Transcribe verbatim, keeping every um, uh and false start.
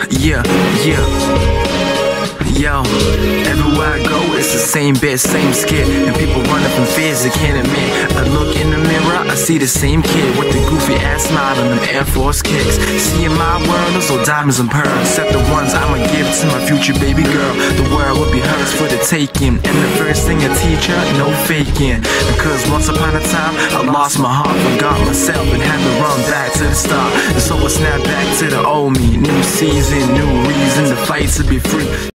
Yeah, yeah. Yo, everywhere I go, it's the same bed, same skit, and people running from fears they can't admit. I look in the mirror, I see the same kid with the goofy ass smile and them Air Force kicks. See, in my world, there's no diamonds and pearls, except the ones I'ma give to my future baby girl. The world would be hers for the taking, and the first thing I teach her, no faking. Because once upon a time, I lost my heart, forgot myself, and had to run back to the start. And so I snapped back to the old me, new season, new reason to fight to be free.